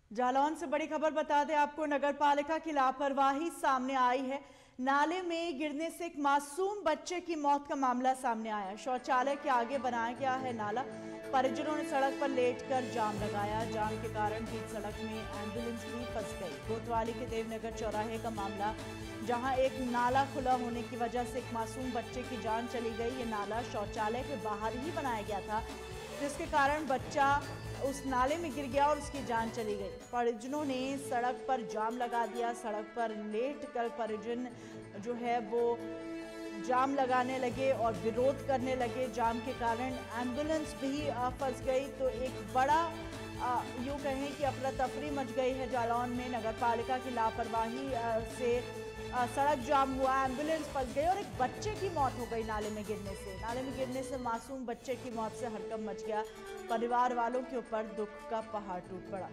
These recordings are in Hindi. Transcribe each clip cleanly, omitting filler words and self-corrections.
जालौन से बड़ी खबर बता दें आपको, नगर पालिका की लापरवाही सामने आई है। नाले में गिरने से एक मासूम बच्चे की मौत का मामला सामने आया। शौचालय के आगे बनाया गया है नाला। परिजनों ने सड़क पर लेटकर जाम लगाया। जाम के कारण बीच सड़क में एम्बुलेंस भी फंस गई। कोतवाली के देवनगर चौराहे का मामला, जहां एक नाला खुला होने की वजह से एक मासूम बच्चे की जान चली गई। ये नाला शौचालय के बाहर ही बनाया गया था, जिसके कारण बच्चा उस नाले में गिर गया और उसकी जान चली गई। परिजनों ने सड़क पर जाम लगा दिया। सड़क पर लेट कर परिजन जो है वो जाम लगाने लगे और विरोध करने लगे। जाम के कारण एम्बुलेंस भी फंस गई। तो एक बड़ा यूँ कहें कि अफरा तफरी मच गई है जालौन में। नगर पालिका की लापरवाही से सड़क जाम हुआ, एम्बुलेंस फंस गई और एक बच्चे की मौत हो गई नाले में गिरने से। नाले में गिरने से मासूम बच्चे की मौत से हड़कंप मच गया। परिवार वालों के ऊपर दुख का पहाड़ टूट पड़ा।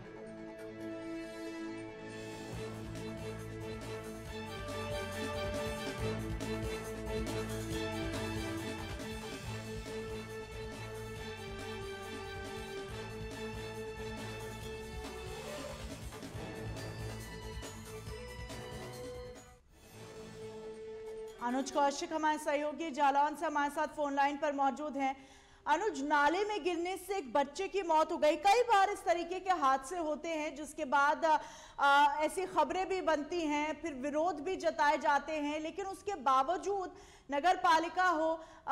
अनुज कौशिक हमारे सहयोगी जालौन से हमारे साथ फोन लाइन पर मौजूद हैं। अनुज, नाले में गिरने से एक बच्चे की मौत हो गई। कई बार इस तरीके के हादसे होते हैं जिसके बाद ऐसी खबरें भी बनती हैं, फिर विरोध भी जताए जाते हैं, लेकिन उसके बावजूद नगर पालिका हो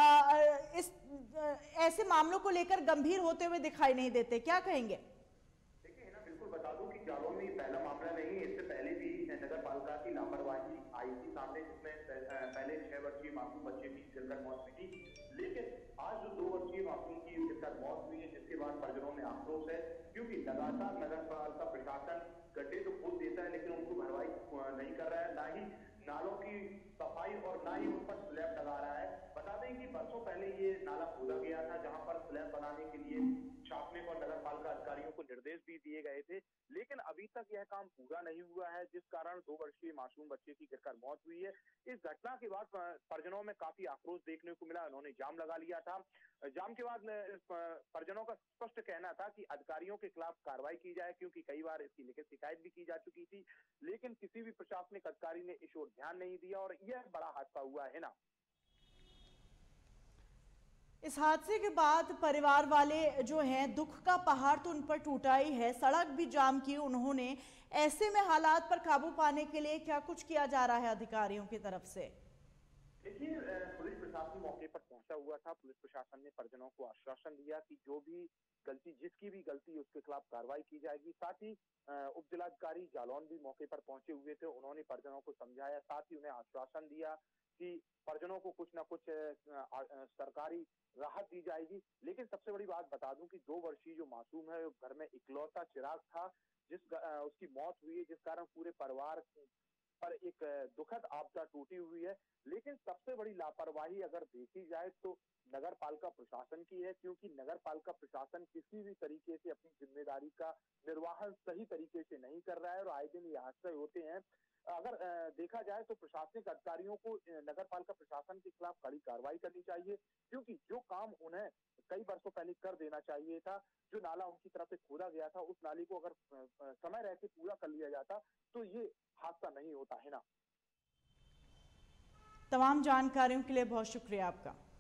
ऐसे मामलों को लेकर गंभीर होते हुए दिखाई नहीं देते। क्या कहेंगे? देखिए ना, बिल्कुल बता दूं कि जालौन में पहला मामला नहीं है। इससे पहले भी नगर पालिका की लापरवाही आई थी सामने, जिसमें पहले 6 वर्षीय मासूम बच्चे की गिरकर मौत हुई थी। लेकिन आज जो 2 वर्षीय मासूम की गिरकर मौत हुई है, जिसके बाद परिजनों में आक्रोश है, क्योंकि लगातार नगर पालिका प्रशासन गड्ढे तो खोद देता है लेकिन उनको भरवाई नहीं कर रहा है, ना ही नालों की सफाई और ना ही उन पर स्लैब लगा रहा है। बता दें कि बरसों पहले ये नाला खोदा गया था, जहां पर स्लैब बनाने के लिए शासनिक और नगर पालिका अधिकारियों को निर्देश भी दिए गए थे, लेकिन अभी तक यह काम पूरा नहीं हुआ है, जिस कारण 2 वर्षीय मासूम बच्चे की गिरकर मौत हुई है। इस घटना के बाद परिजनों में काफी आक्रोश देखने को मिला। उन्होंने जाम लगा लिया था। जाम के बाद परिजनों का स्पष्ट कहना था कि अधिकारियों के खिलाफ कार्रवाई की जाए, क्योंकि कई बार इसकी लिखित शिकायत भी की जा चुकी थी, लेकिन किसी भी प्रशासनिक अधिकारी ने इस ओर ध्यान नहीं दिया और यह बड़ा हादसा हुआ है ना। इस हादसे के बाद परिवार वाले जो हैं, दुख का पहाड़ तो उन पर टूटा ही है। सड़क भी जाम की उन्होंने। ऐसे में हालात पर काबू पाने के लिए क्या कुछ किया जा रहा है अधिकारियों की तरफ से? देखिए, पुलिस प्रशासन मौके पर पहुंचा हुआ था। पुलिस प्रशासन ने परिजनों को आश्वासन दिया कि जो भी गलती, जिसकी भी गलती, उसके खिलाफ कार्रवाई की जाएगी। साथ ही उप जिलाधिकारी जालौन भी मौके पर पहुंचे हुए थे। उन्होंने परिजनों को समझाया, साथ ही उन्हें आश्वासन दिया कि परिजनों को कुछ ना कुछ सरकारी राहत दी जाएगी। लेकिन सबसे बड़ी बात बता दूं कि 2 वर्षीय जो मासूम है, घर में इकलौता चिराग था, उसकी मौत हुई है, जिस कारण पूरे परिवार पर एक दुखद आपदा टूटी हुई है। लेकिन सबसे बड़ी लापरवाही अगर देखी जाए तो नगर पालिका प्रशासन की है, क्योंकि नगर पालिका प्रशासन किसी भी तरीके से अपनी जिम्मेदारी का निर्वाहन सही तरीके से नहीं कर रहा है और आए दिन ये हादसे होते हैं। अगर देखा जाए तो प्रशासनिक अधिकारियों को नगर पालिका प्रशासन के खिलाफ कड़ी कार्रवाई करनी चाहिए, क्योंकि जो काम उन्हें कई वर्षों पहले कर देना चाहिए था, जो नाला उनकी तरफ से खोदा गया था, उस नाले को अगर समय रहते पूरा कर लिया जाता तो ये हादसा नहीं होता, है ना। तमाम जानकारियों के लिए बहुत शुक्रिया आपका।